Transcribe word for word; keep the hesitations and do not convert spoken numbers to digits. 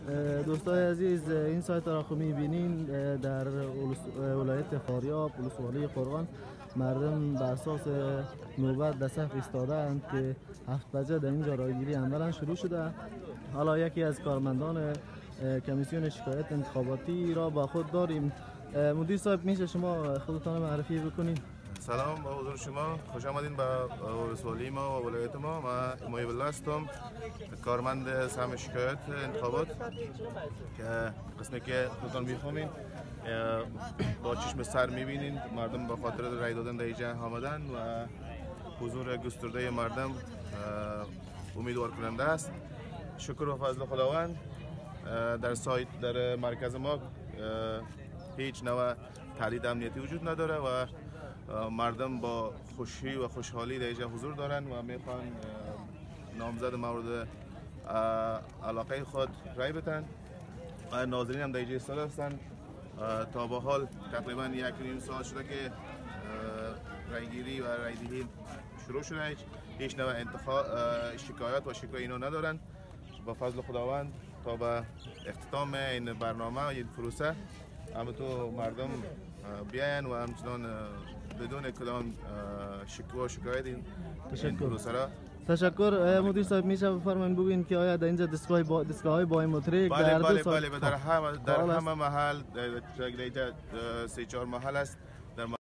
دوستای عزیز، این سایت را که می‌بینین در ولایت فاریاب ولسوالی قرغان مردم به اساس نوبت در صف ایستاده‌اند که هفت بجه در اینجا رایگیری عملا شروع شده. حالا یکی از کارمندان کمیسیون شکایت انتخاباتی را با خود داریم. مدیر صاحب، میشه شما خودتان معرفی بکنید؟ سلام با حضور شما، خوش آمدین به ولسوالی ما و ولایت ما. من امایب الله هستم، کارمند سهم شکایت انتخابات که قسمی که خودتان میفهمین با چشم سر میبینین مردم به خاطر رای دادن در اینجا آمدن و حضور گسترده مردم امیدوار کننده است. شکر و فضل خداوند. در سایت در مرکز ما هیچ نوع تهدید امنیتی وجود نداره و مردم با خوشی و خوشحالی در اینجا حضور دارن و میخوان نامزد مورد علاقه خود رای بدن و ناظرین هم در اینجا ایستاده هستند. تا به حال تقریبا یک نیم ساعت شده که رایگیری و رایدهی شروع شده. هیچ نوع انتخاب شکایت و شکوه اینا ندارن. با فضل خداوند تا به اختتام این برنامه و این پروسه همینطور مردم بیاین و همچنان بدون کدام شکوه و شکایت این پروسه را. تشکر. مدیر صاحب، میشه بفرمایید بگوین که آیا در اینجا دستگاه با دستگاه های بایومتریک بله بله بله در همه در همه محل در سه چهار محل است